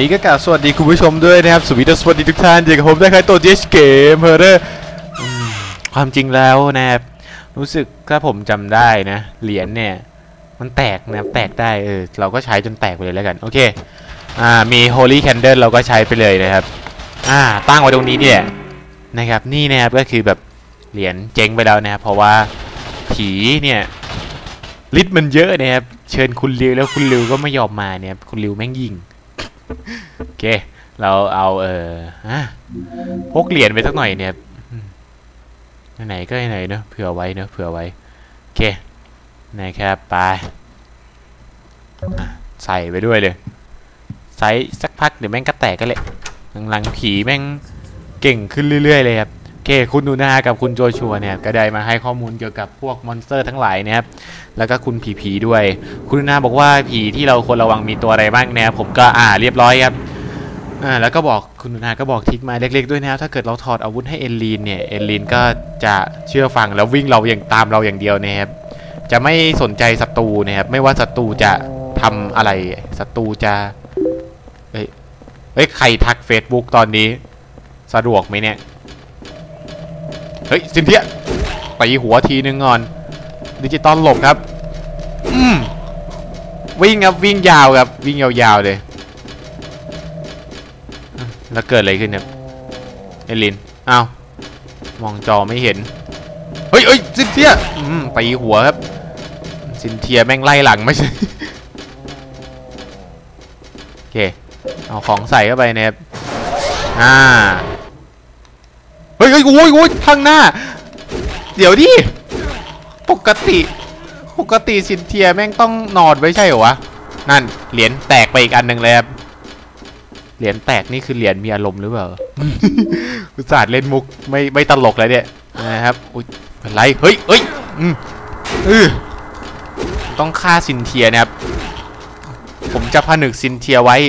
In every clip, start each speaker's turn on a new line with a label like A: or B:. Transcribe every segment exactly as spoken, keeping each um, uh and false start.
A: นี้ก็กล่าวสวัสดีคุณผู้ชมด้วยนะครับสวัสดีสวัสดีทุกท่านเจอกับผมได้ใครตัว เจ เอช เกมเพอร์เรอร์ความจริงแล้วนะครับรู้สึกถ้าผมจำได้นะเหรียญเนี่ยมันแตกนะแตกได้เออเราก็ใช้จนแตกไปเลยแล้วกันโอเคอ่ามี Holy Candle เราก็ใช้ไปเลยนะครับอ่าตั้งไว้ตรงนี้เนี่ยนะครับนี่นะครับก็คือแบบเหรียญเจ๊งไปแล้วนะครับเพราะว่าผีเนี่ยฤทธิ์มันเยอะนะครับเชิญคุณริวแล้วคุณริวก็ไม่ยอมมาเนี่ยคุณริวแม่งยิงโอเคเราเอาเออพกเหรียญไปสักหน่อยเนี่ยไหนก็ไหนเนอะเผื่อไว้เนอะเผื่อไว้โอเคนะครับไปใส่ไปด้วยเลยใส่สักพักเดี๋ยวแม่งก็แตกกันเลยหลังๆผีแม่งเก่งขึ้นเรื่อยๆเลยครับโอเคคุณนูนากับคุณโจชัวเนี่ยก็ได้มาให้ข้อมูลเกี่ยวกับพวกมอนสเตอร์ทั้งหลายนะครับแล้วก็คุณผีผีด้วยคุณนูนาบอกว่าผีที่เราควรระวังมีตัวอะไรบ้างนะครับผมก็อ่าเรียบร้อยครับอ่าแล้วก็บอกคุณนูนาก็บอกทิกมาเล็กๆด้วยนะครับถ้าเกิดเราถอดอาวุธให้เอลลีนเนี่ยเอลลีนก็จะเชื่อฟังแล้ววิ่งเราอย่างตามเราอย่างเดียวนะครับจะไม่สนใจศัตรูนะครับไม่ว่าศัตรูจะทำอะไรศัตรูจะเฮ้ยเฮ้ยใครทัก Facebook ตอนนี้สะดวกไหมเนี่ยเฮ้ยซินเทียตีหัวทีนึงก่อนดิจิตอลหลบครับอืมวิ่งครับวิ่งยาวครับวิ่งยาวๆเลยแล้วเกิดอะไรขึ้นเนี่ยเอลินอ้าวมองจอไม่เห็นเฮ้ยเฮ้ยซินเทียอืมตีหัวครับซินเทียแม่งไล่หลังไม่ใช่โอเคเอาของใส่เข้าไปนะครับอ่าเฮ้ยเฮ้ยโอ้ยโอ้ยข้างหน้าเดี๋ยวดิปกติปกติซินเทียแม่งต้องนอนไว้ใช่เหรอวะนั่นเหรียญแตกไปอีกอันหนึ่งเลยครับเหรียญแตกนี่คือเหรียญมีอารมณ์หรือเปล่าอุตส่าห์เล่นมุกไม่ไม่ตลกเลยเนี่ยนะครับอุ้ยเป็นไรเฮ้ยเฮ้ยอืมอือต้องฆ่าซินเทียนะครับผมจะผนึกซินเทียไว้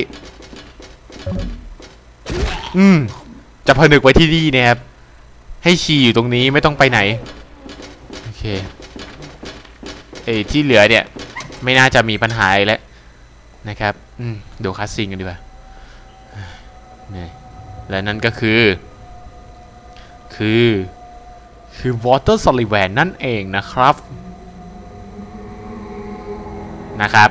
A: อืมจะผนึกไว้ที่นี่นะครับให้ชีอยู่ตรงนี้ไม่ต้องไปไหนโอเคไอ้ที่เหลือเนี่ยไม่น่าจะมีปัญหาอะไรแล้วนะครับอืมดูคัสซิงกันดีกว่านี่และนั่นก็คือคือคือวอเตอร์ซอลลิแวนนั่นเองนะครับนะครับ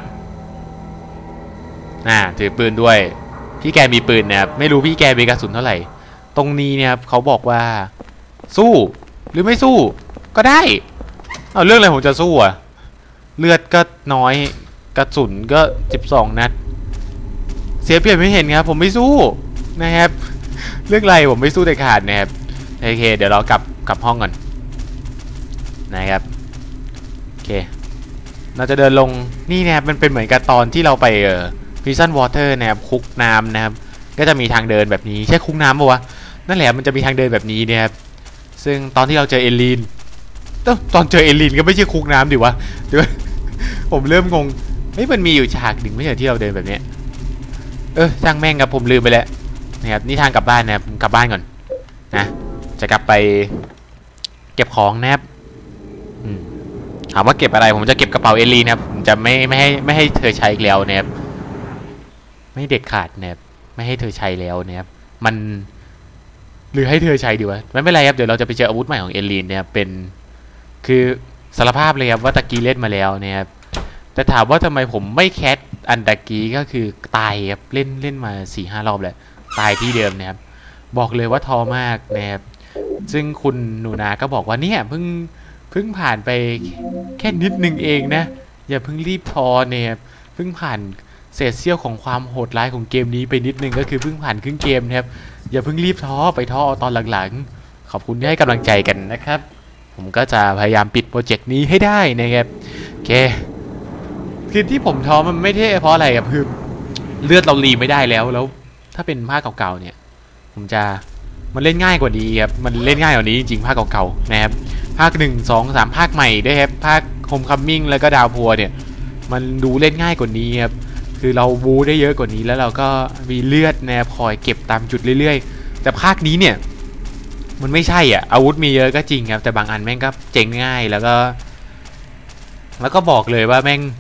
A: อ่าถือปืนด้วยพี่แกมีปืนนะครับไม่รู้พี่แกมีกระสุนเท่าไหร่ตรงนี้เนี่ยเขาบอกว่าสู้หรือไม่สู้ก็ได้เอาเรื่องอะไรผมจะสู้อะเลือดก็น้อยกระสุนก็สิบสองนัดเสียเปรียบไม่เห็นครับผมไม่สู้นะครับเรื่องอะไรผมไม่สู้เด็ดขาดนะครับโอเคเดี๋ยวเรากลับกลับห้องก่อนนะครับโอเคเราจะเดินลงนี่นะครับมันเป็นเหมือนกับตอนที่เราไปเอ่อพิซซันวอเตอร์นะครับคุกน้ำนะครับก็จะมีทางเดินแบบนี้ใช่คุกน้ำปะวะนั่นแหละมันจะมีทางเดินแบบนี้นะครับซึ่งตอนที่เราเจอเอลีนตอนเจอเอลีนก็ไม่ใช่คุกน้ำดิวะเดี๋ยวผมเริ่มงงไม่มันมีอยู่ฉากหนึ่งไม่ใช่ที่เราเดินแบบนี้เออช่างแม่งครับผมลืมไปแล้วนะครับนี่ทางกลับบ้านนะครับกลับบ้านก่อนนะจะกลับไปเก็บของนะครับถามว่าเก็บอะไรผมจะเก็บกระเป๋าเอลีนนะครับผมจะไม่ไม่ให้ไม่ให้เธอใช้อีกแล้วนะครับไม่เด็ดขาดนะครับไม่ให้เธอใช้แล้วนะครับมันหรือให้เธอใช้ดีวะไม่เป็นไรครับเดี๋ยวเราจะไปเจออาวุธใหม่ของเอลีนนะครับเป็นคือสารภาพเลยครับว่าตะกี้เล่นมาแล้วนะครับแต่ถามว่าทำไมผมไม่แคสอันตะกี้ก็คือตายครับเล่นเล่นมาสี่ห้ารอบแล้วตายที่เดิมนะครับบอกเลยว่าท้อมากนะครับซึ่งคุณหนูนาก็บอกว่าเนี่ยเพิ่งเพิ่งผ่านไปแค่นิดนึงเองนะอย่าเพิ่งรีบท้อเนี่ยเพิ่งผ่านเศษเสี้ยวของความโหดร้ายของเกมนี้ไปนิดนึงก็คือเพิ่งผ่านครึ่งเกมนะครับอย่าเพิ่งรีบท้อไปท้อตอนหลังๆขอบคุณที่ให้กำลังใจกันนะครับผมก็จะพยายามปิดโปรเจกต์นี้ให้ได้นะครับโอเคคือที่ผมท้อมันไม่ใช่เพราะอะไรครับคือเลือดเรารีไม่ได้แล้วแล้วถ้าเป็นภาคเก่าๆเนี่ยผมจะมันเล่นง่ายกว่านี้ครับมันเล่นง่ายกว่านี้จริงๆภาคเก่าๆนะครับภาคหนึ่งสองสามภาคใหม่ด้วยครับภาคโฮมคัมมิ่งแล้วก็ดาวพัวเนี่ยมันดูเล่นง่ายกว่านี้ครับคือเราบูได้เยอะกว่านี้แล้วเราก็มีเลือดแนบคอยเก็บตามจุดเรื่อยๆแต่ภาคนี้เนี่ยมันไม่ใช่อ่ะอาวุธมีเยอะก็จริงครับแต่บางอันแม่งก็เจ๋งง่ายแล้วก็แล้วก็บอกเลยว่าแม่ง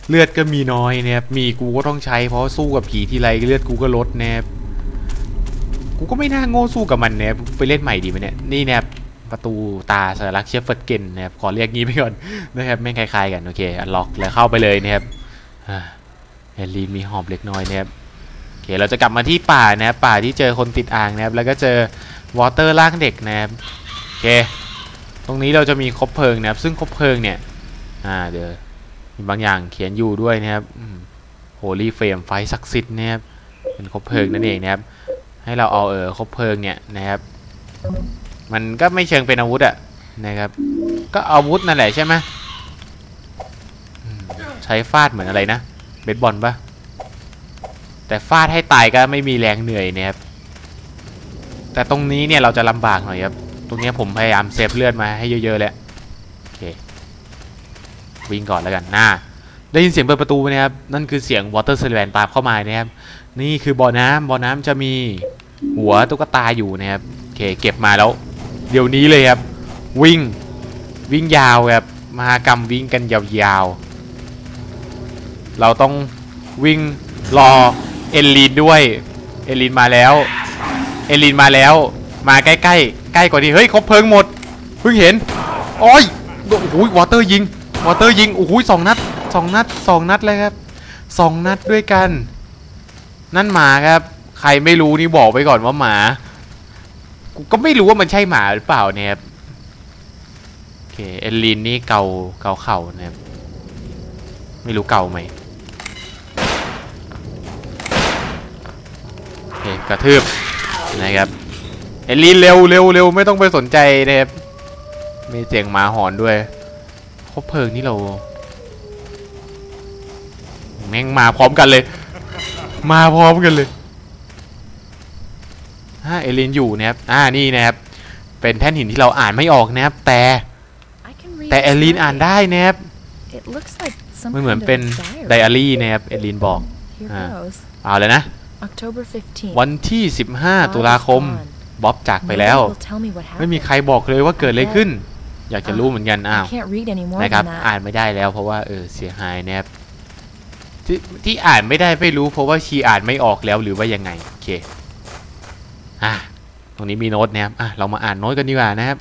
A: เลือดก็มีน้อยนะครับมีกูก็ต้องใช้เพราะสู้กับผีทีไรเลือดกูก็ลดนะครับกูก็ไม่น่าโง่สู้กับมันนะครับไปเล่นใหม่ดีไหมเนี่ยนี่นะครับประตูตาสัญลักษณ์เชฟเฟิร์ดเกนนะครับขอเรียกงี้ไปก่อนนะครับไม่คล้ายๆกันโอเคอันล็อกแล้วเข้าไปเลยนะครับเฮลีนมีหอบเล็กน้อยนะครับโอเคเราจะกลับมาที่ป่านะครับป่าที่เจอคนติดอ่างนะครับแล้วก็เจอวอเตอร์ล่างเด็กนะครับโอเคตรงนี้เราจะมีคบเพลิงนะครับซึ่งคบเพลิงเนี่ยอ่าเดี๋ยวมีบางอย่างเขียนอยู่ด้วยนะครับโฮลี่เฟรมไฟศักดิ์สิทธิ์นะครับเป็นคบเพลิงนั่นเองนะครับให้เราเอาเออคบเพลิงเนี่ยนะครับมันก็ไม่เชิงเป็นอาวุธอะนะครับก็อาวุธนั่นแหละใช่ไหมใช้ฟาดเหมือนอะไรนะเบสบอลปะแต่ฟาดให้ตายก็ไม่มีแรงเหนื่อยนะครับแต่ตรงนี้เนี่ยเราจะลำบากหน่อยครับตรงนี้ผมพยายามเซฟเลือดมาให้เยอะๆแล้วโอเควิ่งก่อนแล้วกันหน้าได้ยินเสียงเปิดประตูไหมครับนั่นคือเสียงวอเตอร์เซเลนตามเข้ามานะครับนี่คือบ่อน้ำบ่อน้ำจะมีหัวตุ๊กตาอยู่นะครับโอเคเก็บมาแล้วเดี๋ยวนี้เลยครับวิ่งวิ่งยาวแบบมหากรรมวิ่งกันยาวๆเราต้องวิ่งรอเอลลีนด้วยเอลลีนมาแล้วเอลลีนมาแล้วมาใกล้ๆใกล้กว่านี้เฮ้ยครบเพลิงหมดเพิ่งเห็นโอ้ยโอ้โหวอเตอร์ยิงวอเตอร์ยิงโอ้โหสองนัดสองนัดสองนัดเลยครับสองนัดด้วยกันนั่นหมาครับใครไม่รู้นี่บอกไปก่อนว่าหมากูก็ไม่รู้ว่ามันใช่หมาหรือเปล่าเนี่ยครับโอเคเอลลินนี่เกาเกาเข่านะครับไม่รู้เกาไหมโอเคกระทืบนะครับเอลลินเร็วเร็วเร็วไม่ต้องไปสนใจนะครับมีเสียงหมาหอนด้วยคบเพลิงนี่เราแม่งมาพร้อมกันเลยมาพร้อมกันเลยฮะเอลินอยู่นะครับอ่านี่นะครับเป็นแท่นหินที่เราอ่านไม่ออกนะครับแต่แต่เอลินอ่านได้นะครับมันเหมือนเป็นไดอารี่นะครับเอลินบอกอ่าเอาเลยนะวันที่สิบห้าตุลาคมบ๊อบจากไปแล้วไม่มีใครบอกเลยว่าเกิดอะไรขึ้นอยากจะรู้เหมือนกันอ้าวนะครับอ่านไม่ได้แล้วเพราะว่าเออเสียหายนะครับที่ที่อ่านไม่ได้ไม่รู้เพราะว่าชีอ่านไม่ออกแล้วหรือว่ายังไงโอเคอ่ะตรงนี้มีโน้ตนะครับอ่ะเรามาอ่านโน้ตกันดีกว่านะครับ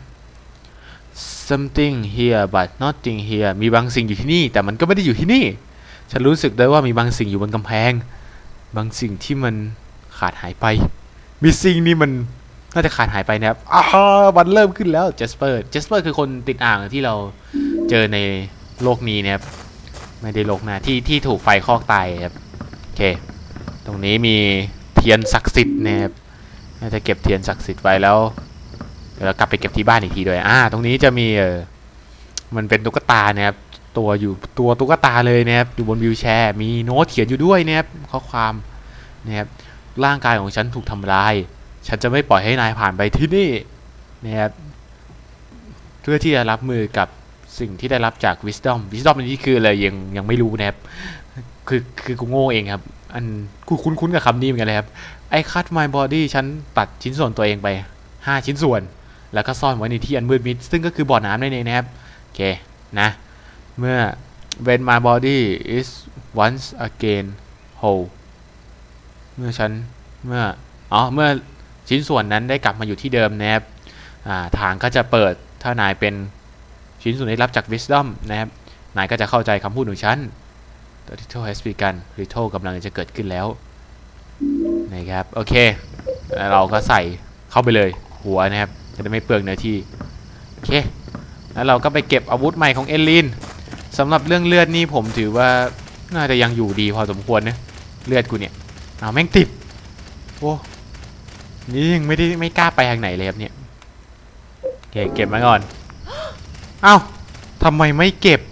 A: something here but nothing here มีบางสิ่งอยู่ที่นี่แต่มันก็ไม่ได้อยู่ที่นี่ฉันรู้สึกได้ว่ามีบางสิ่งอยู่บนกำแพงบางสิ่งที่มันขาดหายไป missing นี่มันน่าจะขาดหายไปนะครับอ้าวมันเริ่มขึ้นแล้วเจสเปอร์เจสเปอร์คือคนติดอ่างที่เราเจอในโลกนี้นะครับไม่ได้โลกหน้าที่ที่ถูกไฟคอกตายครับโอเคตรงนี้มีเทียนศักดิ์สิทธิ์นะครับน่าจะเก็บเทียนศักดิ์สิทธิ์ไว้แล้วเดี๋ยวเรากลับไปเก็บที่บ้านอีกทีด้วยอ่าตรงนี้จะมีเออมันเป็นตุ๊กตานะครับตัวอยู่ตัวตุ๊กตาเลยนะครับอยู่บนวิวแชร์มีโน้ตเขียนอยู่ด้วยนะครับข้อความนะครับร่างกายของฉันถูกทำลายฉันจะไม่ปล่อยให้นายผ่านไปที่นี่นะครับเพื่อที่จะรับมือกับสิ่งที่ได้รับจาก wisdom wisdom นี่คืออะไรยังยังไม่รู้นะครับคือคือกูโง่เองครับอันกูคุ้นๆกับคำนี้เหมือนกันเลยครับ I cut my body ฉันตัดชิ้นส่วนตัวเองไปห้าชิ้นส่วนแล้วก็ซ่อนไว้ในที่อันมืดมิดซึ่งก็คือบ่อน้ำนั่นเองนะครับโอเคนะเมื่อ when my body is once again whole เมื่อฉันเมื่ออ๋อเมื่อชิ้นส่วนนั้นได้กลับมาอยู่ที่เดิมนะครับทางก็จะเปิดถ้านายเป็นชิ้นส่วนได้รับจาก wisdom นะครับนายก็จะเข้าใจคำพูดของฉัน The ritual has begun ritual กำลังจะเกิดขึ้นแล้วนะครับโอเคแล้วเราก็ใส่เข้าไปเลยหัวนะครับจะได้ไม่เปลืองเนื้อที่โอเคแล้วเราก็ไปเก็บอาวุธใหม่ของเอลลินสำหรับเรื่องเลือดนี่ผมถือว่าน่าจะยังอยู่ดีพอสมควรนะเลือดกูเนี่ยเอาแม่งติดโอ้นี่ยังไม่ได้ไม่กล้าไปทางไหนเลยครับเนี่ยโอเคเก็บมาก่อนเอ้าทำไมไม่เก็บ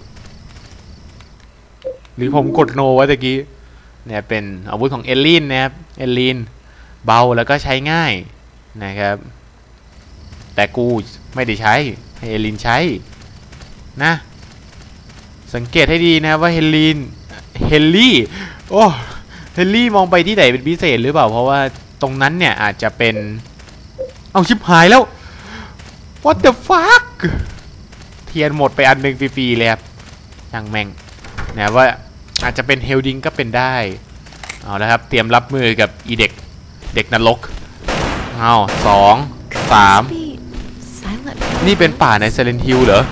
A: หรือผมกดโนวะตะกี้เนี่ยเป็นอาวุธของเอลลินนะครับเอลลินเบาแล้วก็ใช้ง่ายนะครับแต่กูไม่ได้ใช้ให้เอลลินใช้นะสังเกตให้ดีนะว่าเฮลลินเฮลลี่โอ้เฮลลี่มองไปที่ไหนเป็นพิเศษหรือเปล่าเพราะว่าตรงนั้นเนี่ยอาจจะเป็นเอาชิบหายแล้ว what the fuck เทียนหมดไปอันหนึ่งฟรีๆเลยครับช่างแม่งนะว่าชอาจจะเป็นเฮลดิงก็เป็นได้เอาแล้วครับเตรียมรับมือกับอีเด็กเด็กนรกเอาสองสามนี่เป็นป่าในเซเลนฮิลเหรอ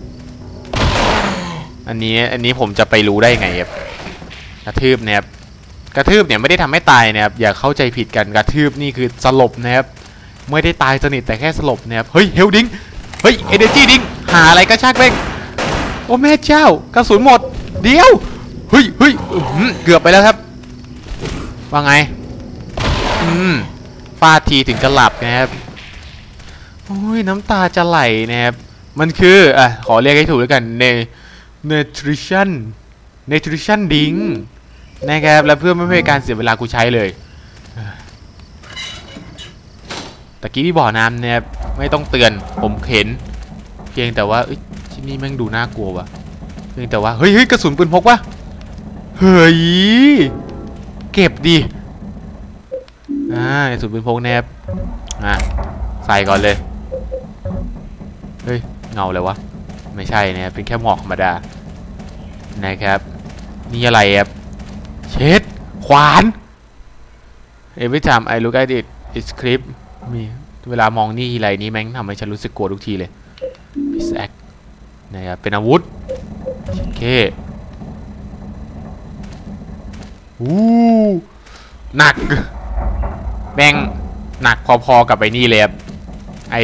A: อันนี้อันนี้ผมจะไปรู้ได้ไงครับกระทืบเนี่ยกระทืบเนี่ยไม่ได้ทำให้ตายนะครับอย่าเข้าใจผิดกันกระทืบนี่คือสลบนะครับไม่ได้ตายสนิทแต่แค่สลบนะครับเฮ้ยเฮลดิงเฮ้ยเอเนจีดิงหาอะไรก็ช่างเร่งโอ้แม่เจ้ากระสุนหมดเดี๋ยวเฮ้ยเฮ้ยเกือบไปแล้วครับว่าไงอืมฟาดทีถึงกระหลับนะครับโอ้ยน้ำตาจะไหลนะครับมันคืออ่ะขอเรียกให้ถูกแล้วกันเน nutrition nutrition drink นะครับแล้วเพื่อไม่ให้การเสียเวลากูใช้เลยตะกี้ที่บ่อน้ำเนี่ยไม่ต้องเตือนผมเห็นเพียงแต่ว่าที่นี่แม่งดูน่ากลัวว่ะเพียงแต่ว่าเฮ้ยเฮ้ยกระสุนปืนพกวะเฮ้ยเก็บดิอ่ากระสุนปืนพกแนบอ่ะใส่ก่อนเลยเฮ้ยเงาเลยวะไม่ใช่เนี่ยเป็นแค่หมอกธรรมดานะครับนี่อะไรครับเช็ดขวาน Every time I look at it it's creep มีเวลามองนี่ทีไรนี้แม่งทำให้ฉันรู้สึกกลัวทุกทีเลยพิซแอกนะครับเป็นอาวุธโอเคอู้หนักแม่งหนักพอๆกับไอ้นี่เลยครับไอ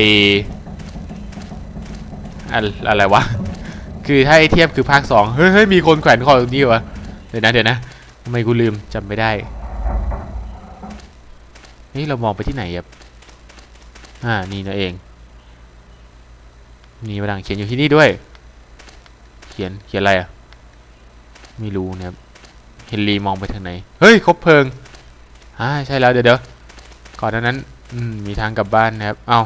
A: อะไรวะคือถ้าไอเทียบคือภาคสองเฮ้ยเฮ้ยมีคนแขวนคอตรงนี้วะเดี๋ยวนะเดี๋ยวนะทำไมกูลืมจำไม่ได้นี่เรามองไปที่ไหนครับอ่านี่นะเองมีกระดาษเขียนอยู่ที่นี่ด้วยเขียนเขียนอะไรอ่ะไม่รู้นะครับเฮนรี่มองไปทางไหนเฮ้ยคบเพลิงอ่าใช่แล้วเดี๋ยวเดี๋ยวก่อนนั้นอืมมีทางกลับบ้านนะครับเอา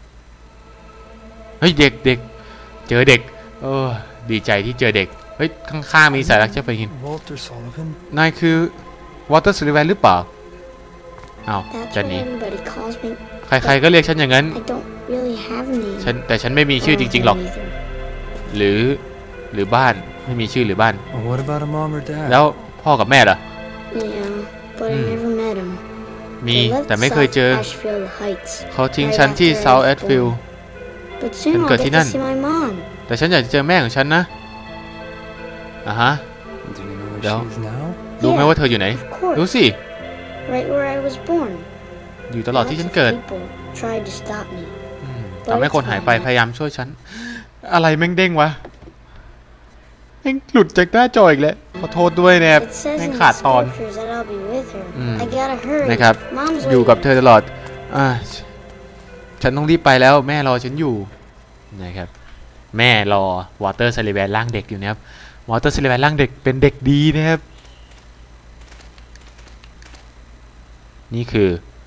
A: เฮ้ยเด็กเด็กเจอเด็กโอ้ดีใจที่เจอเด็กเฮ้ยข้างๆมีสายรักเจ้าไปกินนายคือวอเตอร์ซูลิแวนหรือเปล่าเอาจันนี้ใครๆก็เรียกฉันอย่างนั้นฉันแต่ฉันไม่มีชื่อจริงๆหรอกหรือหรือบ้านไม่มีชื่อหรือบ้านแล้วพ่อกับแม่ล่ะมีแต่ไม่เคยเจอเขาทิ้งฉันที่เซาท์แอชฟิลด์ฉันเกิดที่นั่นแต่ฉันอยากจะเจอแม่ของฉันนะอ่ะฮะเดี๋ยวรู้ไหมว่าเธออยู่ไหนรู้สิอยู่ตลอดที่ฉันเกิดทำให้คนหายไปพยายามช่วยฉันอะไรแม่งเด้งวะแม่งหลุดจากหน้าจออีกแล้วขอโทษด้วยเนี่ยแม่งขาดตอนนะครับอยู่กับเธอตลอดอ่าฉันต้องรีบไปแล้วแม่รอฉันอยู่นะครับแม่รอวอเตอร์ซัลลิแวนร่างเด็กอยู่นะครับวอเตอร์ซัลลิแวนร่างเด็กเป็นเด็กดีนะครับนี่คือ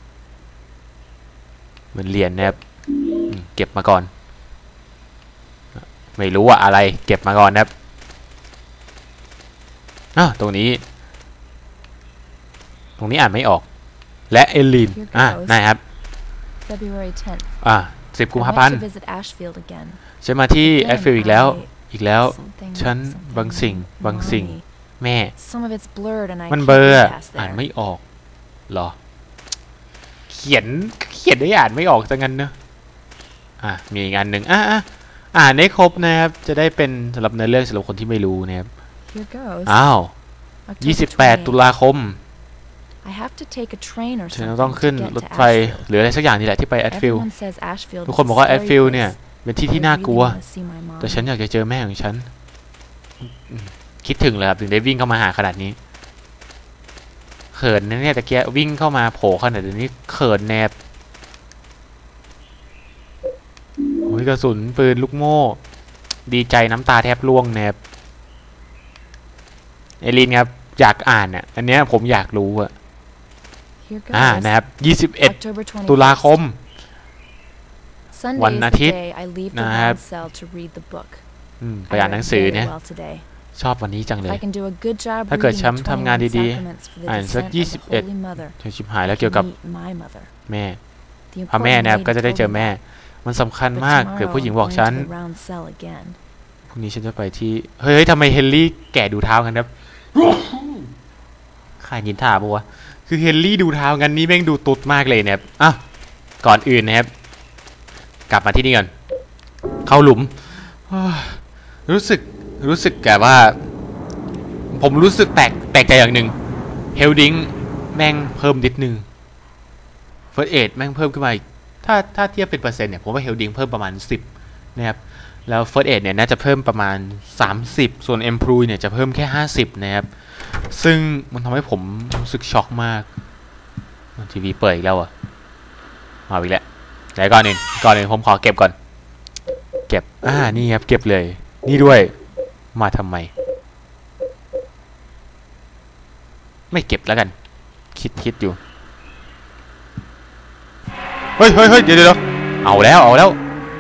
A: เหมือนเหรียญนะครับเก็บมาก่อนไม่รู้ว่าอะไรเก็บมาก่อนนะครับอ่ะตรงนี้ตรงนี้อ่านไม่ออกและเอลินอ่ะนะครับอ่ะสิบกุมภาพันธ์ฉันมาที่แอชฟิลด์อีกแล้วอีกแล้วฉันบางสิ่งบางสิ่งแม่มันเบลออ่านไม่ออกหรอเขียนเขียนได้อ่านไม่ออกจังงั้นเนอะอ่ะมีงานหนึ่งอ่ะอ่ะอ่านได้ครบนะครับจะได้เป็นสำหรับเนื้อเรื่องสำหรับคนที่ไม่รู้นะครับอ้าวยี่สิบแปดตุลาคมฉันต้องขึ้นรถไฟหรืออะไรสักอย่างนี่แหละที่ไปแอชฟิลด์ทุกคนบอกว่าแอชฟิลด์เนี่ยเป็นที่ที่น่ากลัวแต่ฉันอยากจะเจอแม่ของฉันคิดถึงเลยครับถึงได้วิ่งเข้ามาหาขนาดนี้เขินนะเนี่ยตะเกียวิ่งเข้ามาโผล่ขนาดนี้เขินแนบโอ้ยกระสุนปืนลูกโม่ดีใจน้ำตาแทบร่วงแนบเอลินครับอยากอ่านอ่ะอันเนี้ยผมอยากรู้อ่ะอ่านะครับยี่สิบเอ็ดตุลาคมวันอาทิตย์นะครับไปอ่านหนังสือเนี่ยชอบวันนี้จังเลยถ้าเกิดฉันทำงานดีๆอ่านสักยี่สิบเอ็ดจะชิบหายแล้วเกี่ยวกับแม่พอแม่นะครับก็จะได้เจอแม่มันสำคัญมากเกิดผู้หญิงบอกฉันพรุ่งนี้ฉันจะไปที่เฮ้ยทำไมเฮนรี่แก่ดูเท้ากันครับขายยินท่าปะวะคือเฮนรี่ดูเท้างั้นนี่แม่งดูตุ๊ดมากเลยนะครับอ่ะก่อนอื่นนะครับกลับมาที่นี่ก่อนเข้าหลุมรู้สึกรู้สึกแกว่าผมรู้สึกแปลกแปลกใจอย่างหนึ่งเฮลดิ้งแม่งเพิ่มนิดนึงเฟิร์สเอดแม่งเพิ่มขึ้นมาถ้าถ้าเทียบเป็นเปอร์เซ็นต์เนี่ยผมว่าเฮลดิ้งเพิ่มประมาณสิบนะครับแล้วเฟิร์สเอดเนี่ยน่าจะเพิ่มประมาณสามสิบส่วนเอ็มพรูเนี่ยจะเพิ่มแค่ห้าสิบนะครับซึ่งมันทำให้ผมรู้สึกช็อกมากทีวีเปิดอีกแล้วอ่ะมาอีกแล้วไหนก่อนหนึ่งก่อนหนึ่งผมขอเก็บก่อนเก็บอ่านี่ครับเก็บเลยนี่ด้วยมาทำไมไม่เก็บแล้วกันคิดคิดอยู่เฮ้ยเฮ้ยเฮ้ยเดี๋ยวเดี๋ยวเอาแล้วเอาแล้ว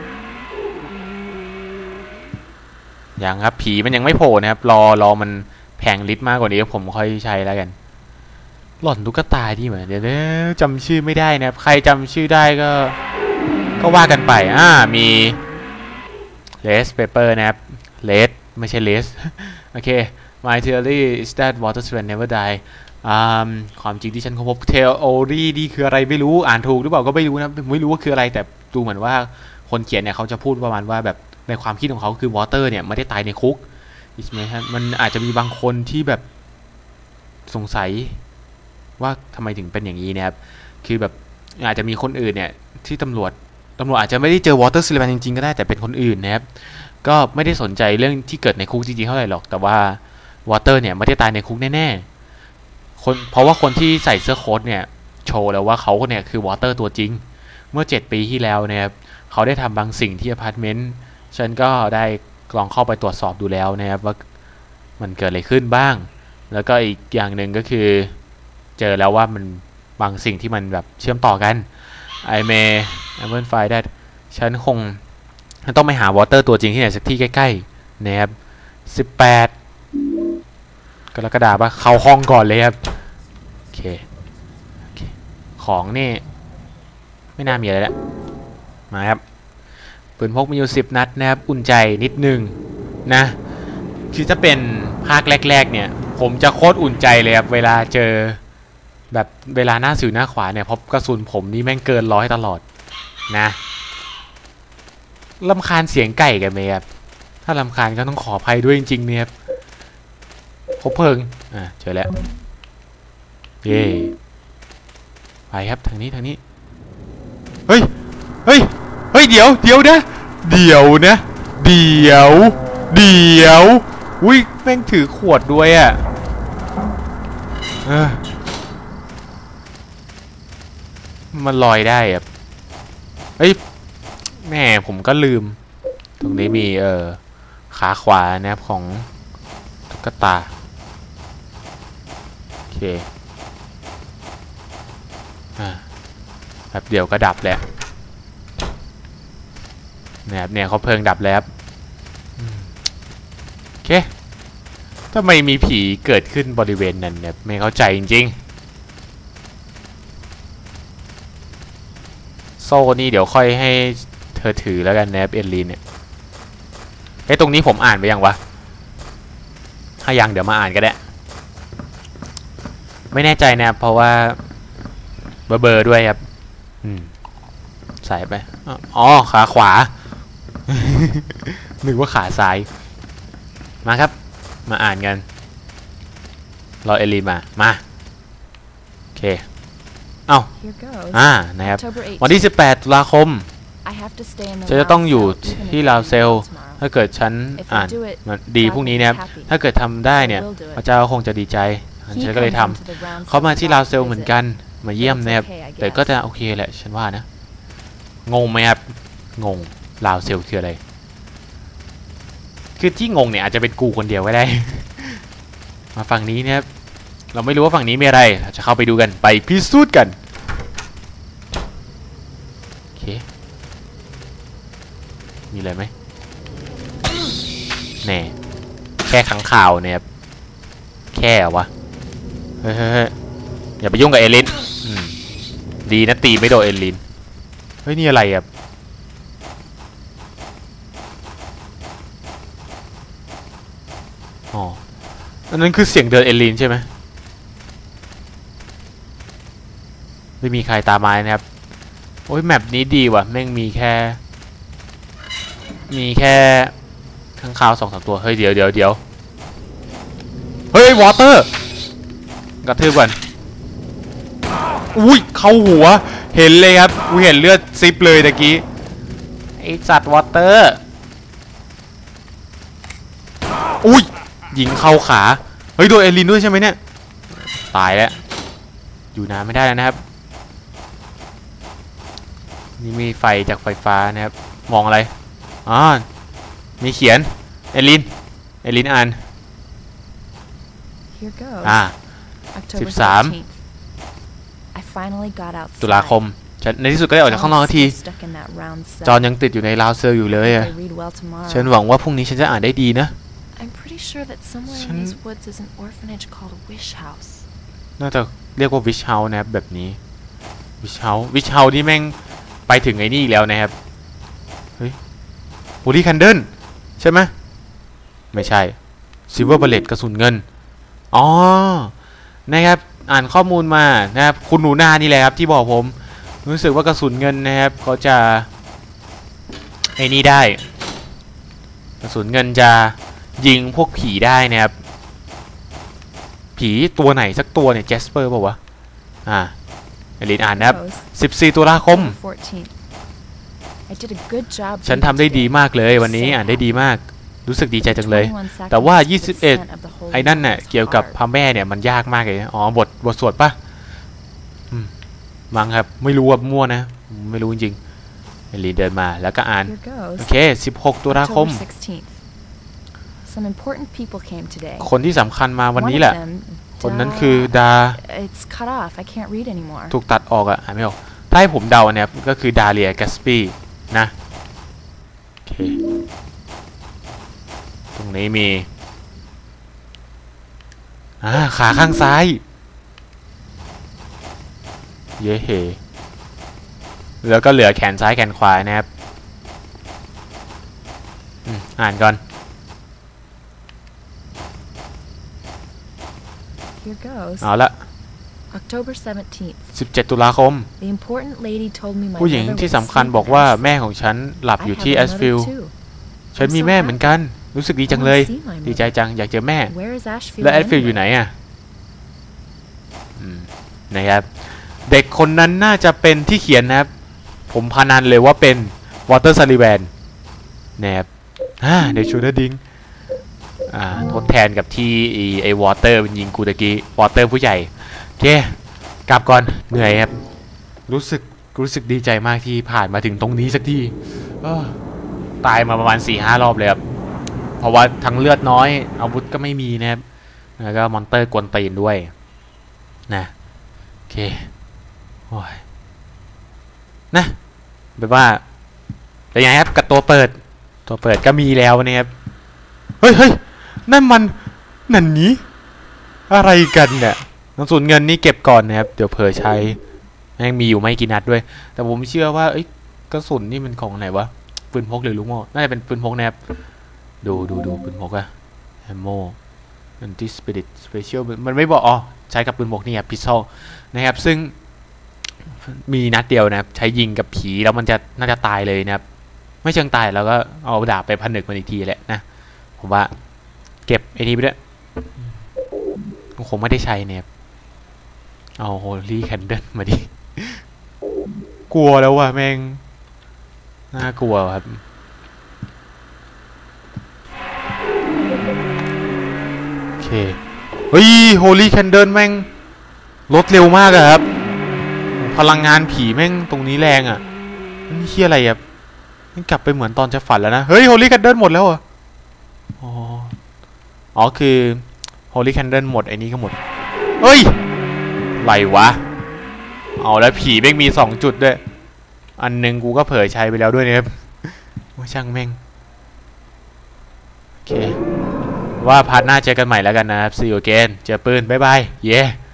A: ยังครับผีมันยังไม่โผล่นะครับรอรอมันแพงลิตรมากกว่านี้ผมค่อยใช้แล้วกันหล่อนตุ๊กตาที่เหมือนเดี๋ยวจำชื่อไม่ได้นะครับใครจำชื่อได้ก็ก็ว่ากันไปอ่ามีเลสเปเปอร์นะครับเลสไม่ใช่เลสโอเค My theory is that water trend never die ความจริงที่ฉันค้นพบ theory นี่คืออะไรไม่รู้อ่านถูกหรือเปล่าก็ไม่รู้นะไม่รู้ว่าคืออะไรแต่ดูเหมือนว่าคนเขียนเนี่ยเขาจะพูดประมาณว่าแบบในความคิดของเขาคือวอเตอร์เนี่ยไม่ได้ตายในคุกมันอาจจะมีบางคนที่แบบสงสัยว่าทำไมถึงเป็นอย่างนี้นะครับคือแบบอาจจะมีคนอื่นเนี่ยที่ตำรวจตำรวจอาจจะไม่ได้เจอวอเตอร์ซิลแมนจริงๆก็ได้แต่เป็นคนอื่นนะครับก็ไม่ได้สนใจเรื่องที่เกิดในคุกจริงๆเท่าไหร่หรอกแต่ว่าวอเตอร์เนี่ยไม่ได้ตายในคุกแน่ๆคนเพราะว่าคนที่ใส่เสื้อโค้ทเนี่ยโชว์แล้วว่าเขาเนี่ยคือวอเตอร์ตัวจริงเมื่อเจ็ดปีที่แล้วนะครับเขาได้ทำบางสิ่งที่อพาร์ตเมนต์ฉันก็ได้ลองเข้าไปตรวจสอบดูแล้วนะครับว่ามันเกิดอะไรขึ้นบ้างแล้วก็อีกอย่างหนึ่งก็คือเจอแล้วว่ามันบางสิ่งที่มันแบบเชื่อมต่อกัน I may amplify that ฉันคงต้องไปหาวอเตอร์ตัวจริงที่ไหนสักที่ใกล้ๆนะครับสิบแปดกรกฎาคมป่ะเข้าห้องก่อนเลยครับโอเคของนี่ไม่น่ามีอะไรแล้วมาครับปืนพกมีอยู่สิบนัดนะครับอุ่นใจนิดนึงนะคือถ้าเป็นภาคแรกๆเนี่ยผมจะโคตรอุ่นใจเลยครับเวลาเจอแบบเวลาหน้าสิวหน้าขวาเนี่ยเพราะกระสุนผมนี่แม่งเกินร้อยตลอดนะรำคาญเสียงไก่กันไหมครับถ้ารำคาญก็ต้องขออภัยด้วยจริงๆเนี่ยครับคบเพลิงอ่ะเจอแล้วเย่ไปครับทางนี้ทางนี้เฮ้ยเฮ้ยเฮ้ยเดี๋ยวเดี๋ยวนะเดี๋ยวนะเดี๋ยวเดี๋ยวอุ้ยแม่งถือขวดด้วยอ่ะมันลอยได้อ่ะเฮ้ยแม่ผมก็ลืมตรงนี้มีเอ่อขาขวานะครับของตุ๊กตาโอเคอ่าแบบเดี๋ยวก็ดับแล้วเนี่ยเนี่ยเขาเพลิงดับแล้วโอเคทำไมมีผีเกิดขึ้นบริเวณนั้นเนี่ยไม่เข้าใจจริงๆโซ่นี่เดี๋ยวค่อยให้เธอถือแล้วกันนะเอลลีนเนี่ยไอ้ตรงนี้ผมอ่านไปยังวะถ้ายังเดี๋ยวมาอ่านก็ได้ไม่แน่ใจนะเพราะว่าเบอร์เบอร์ด้วยครับอืมใส่ไปอ๋อขาขวานึกว่าขาซ้ายมาครับมาอ่านกันรอเอลีมามาโอเคเอ้าอ่านะครับวันที่สิบแปดตุลาคมฉันจะต้องอยู่ที่ลาวเซลถ้าเกิดฉันอ่านดีพรุ่งนี้นะครับถ้าเกิดทำได้เนี่ยพระเจ้าคงจะดีใจฉันก็เลยทำเขามาที่ลาวเซลเหมือนกันมาเยี่ยมนะครับแต่ก็จะโอเคแหละฉันว่านะงงไหมครับงงลาวเซลคืออะไรคือที่งงเนี่ยอาจจะเป็นกูคนเดียวก็ได้ มาฝั่งนี้นะครับเราไม่รู้ว่าฝั่งนี้มีอะไรเราจะเข้าไปดูกันไปพิสูจน์กันโอเคมีอะไรไหมแน่แค่ขังข่าวเนี่ยแค่วะเฮ้ยอย่าไปยุ่งกับเอลินดีนะตีไม่โดนเอลินเฮ้ยนี่อะไรอ่ะอ๋ออันนั้นคือเสียงเดินเอลินใช่ไหมไม่มีใครตามมานะครับโอ้ยแมปนี้ดีว่ะแม่งมีแค่มีแค่ข้างคาวสองสามตัวเฮ้ยเดี๋ยวเดี๋ยวเดี๋ยวเฮ้ยวอเตอร์กระทืบก่อนอุ้ยเข้าหัวเห็นเลยครับกูเห็นเลือดซิปเลยตะกี้ไอ้จัดวอเตอร์อุ้ยยิงเข้าขาเฮ้ยโดนเอลินด้วยใช่ไหมเนี่ยตายแล้วอยู่นานไม่ได้แล้วนะครับนี่มีไฟจากไฟฟ้านะครับมองอะไรอ๋อมีเขียนเอลินเอลินอ่านอ่าสิบสามตุลาคมฉันในที่สุดก็ได้ออกจากข้างนอกทีจอนยังติดอยู่ในราวเซอร์อยู่เลยอ่ะฉันหวังว่าพรุ่งนี้ฉันจะอ่านได้ดีนะน่าจะเรียกว่าวิชเฮาส์นะครับแบบนี้วิชเฮาส์วิชเฮาส์ที่แม่งไปถึงไอ้นี่อีกแล้วนะครับเฮ้ยโฮลี่แคนเดิลใช่ไหมไม่ใช่ซิลเวอร์บัลเลตกระสุนเงินอ๋อนะครับอ่านข้อมูลมานะครับคุณหนูนานี่แหละครับที่บอกผมรู้สึกว่ากระสุนเงินนะครับเขาจะไอ้นี่ได้กระสุนเงินจะยิงพวกผีได้นะครับผีตัวไหนสักตัวเนี่ยแจสเปอร์ป่าวะอ่าเอลินอ่านนะครับสิบสี่ตุลาคมฉันทำได้ดีมากเลยวันนี้อ่านได้ดีมากรู้สึกดีใจจังเลยแต่ว่ายี่สิบเอ็ดไอ้นั่นเนี่ยเกี่ยวกับพระแม่เนี่ยมันยากมากเลยอ๋อบทบทสวดปะมั้งครับไม่รู้ว่ามั่วนะไม่รู้จริงๆเอลินเดินมาแล้วก็อ่านโอเคสิบหกตุลาคมคนที่สำคัญมาวันนี้แหละคนนั้นคือดาถูกตัดออกอะอ่านไม่ออกถ้าให้ผมเดาเนี่ยก็คือดาเลียแกสปี้นะโอเคตรงนี้มีอ่าขาข้างซ้ายเย้เฮแล้วก็เหลือแขนซ้ายแขนขวานะครับอ่านก่อนเอาละสิบเจ็ดตุลาคมผู้หญิงที่สำคัญบอกว่าแม่ของฉันหลับอยู่ที่แอสฟิลด์ฉันมีแม่เหมือนกันรู้สึกดีจังเลยดีใจจังอยากเจอแม่และแอสฟิลด์อยู่ไหนอ่ะนะครับเด็กคนนั้นน่าจะเป็นที่เขียนนะครับผมพานันเลยว่าเป็นวอเตอร์ซัลลิแวนนะครับอ่าเดชูเดอร์ดิงอ่าทดแทนกับที่ไอ้วอเตอร์เป็นยิงกูตะกี้วอเตอร์ผู้ใหญ่โอเคกลับก่อนเหนื่อยครับรู้สึกรู้สึกดีใจมากที่ผ่านมาถึงตรงนี้สักทีตายมาประมาณ สี่ห้ารอบเลยครับเพราะว่าทั้งเลือดน้อยอาวุธก็ไม่มีนะครับแล้วก็มอนเตอร์กวนตีนด้วยนะโอเคโอ้ยนะแบบว่าเป็นไงครับกับตัวเปิดตัวเปิดก็มีแล้วนะครับเฮ้ยเฮ้ยนั่นมันนั่นนี้อะไรกันเนี่ยกระสุนเงินนี่เก็บก่อนนะครับเดี๋ยวเผลอใช้แม่งมีอยู่ไม่กี่นัดด้วยแต่ผมเชื่อว่าเอ้ยกระสุนนี่มันของไหนวะปืนพกหรือลูกโม่น่าจะเป็นปืนพกนะครับดูดูดูปืนพกอะแอมโม่อันติสปิริตสเปเชียลมันไม่บอกอ๋อใช้กับปืนพกนี่ครับพิซซอลนะครับซึ่งมีนัดเดียวนะครับใช้ยิงกับผีแล้วมันจะน่าจะตายเลยนะครับไม่เชิงตายแล้วก็เอาดาบไปผนึกมันอีกทีแหละนะผมว่าเก็บไอ้นี่ไปด้วยคงไม่ได้ใช้เนี่ยเอาโฮลี่แคนเดิลมาดิกลัวแล้วว่ะแม่งน่ากลัวครับโอเคเฮ้ยโฮลี่แคนเดิลแม่งลดเร็วมากอะครับพลังงานผีแม่งตรงนี้แรงอะนี่เหี้ยอะไรอะมันกลับไปเหมือนตอนจะฝันแล้วนะเฮ้ยโฮลี่แคนเดิลหมดแล้วอ่ะอ๋ออ๋อคือโฮลี่แคนเดิลหมดไอ้นี้ก็หมดเฮ้ยไรวะเอาแล้วผีแม่งมีสองจุดด้วยอันหนึ่งกูก็เผยใช้ไปแล้วด้วยเนี่ยว่าช่างแม่งโอเคว่าพาร์ทหน้าเจอกันใหม่แล้วกันนะครับ see you again เจอปืนบ๊ายบายเย้